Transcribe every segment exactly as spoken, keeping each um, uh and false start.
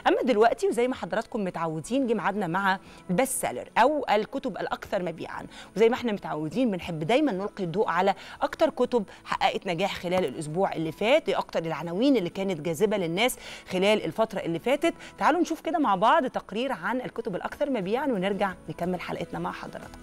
اما دلوقتي وزي ما حضراتكم متعودين جه ميعادنا مع البست سيلر او الكتب الاكثر مبيعا، وزي ما احنا متعودين بنحب دايما نلقي الضوء على اكتر كتب حققت نجاح خلال الاسبوع اللي فات، اكتر العناوين اللي كانت جاذبه للناس خلال الفتره اللي فاتت. تعالوا نشوف كده مع بعض تقرير عن الكتب الاكثر مبيعا ونرجع نكمل حلقتنا مع حضراتكم.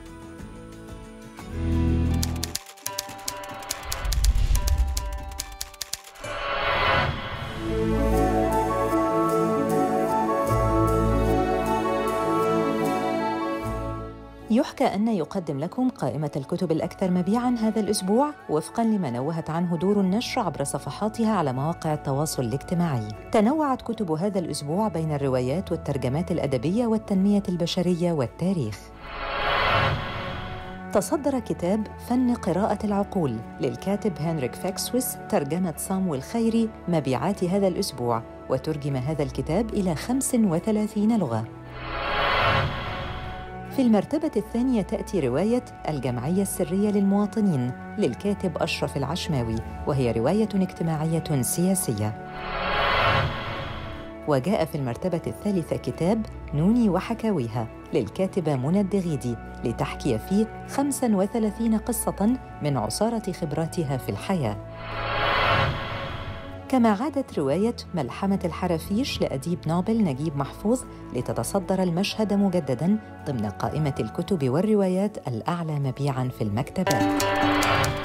يحكى أن يقدم لكم قائمة الكتب الأكثر مبيعاً هذا الأسبوع وفقاً لما نوهت عنه دور النشر عبر صفحاتها على مواقع التواصل الاجتماعي. تنوعت كتب هذا الأسبوع بين الروايات والترجمات الأدبية والتنمية البشرية والتاريخ. تصدر كتاب فن قراءة العقول للكاتب هنريك فاكسويس ترجمة صامويل خيري مبيعات هذا الأسبوع، وترجم هذا الكتاب إلى خمس وثلاثين لغة. في المرتبة الثانية تأتي رواية الجمعية السرية للمواطنين للكاتب أشرف العشماوي، وهي رواية اجتماعية سياسية. وجاء في المرتبة الثالثة كتاب نوني وحكاويها للكاتبة منى الدغيدي لتحكي فيه خمسة وثلاثين قصة من عصارة خبراتها في الحياة. كما عادت رواية ملحمة الحرافيش لأديب نوبل نجيب محفوظ لتتصدر المشهد مجدداً ضمن قائمة الكتب والروايات الأعلى مبيعاً في المكتبات.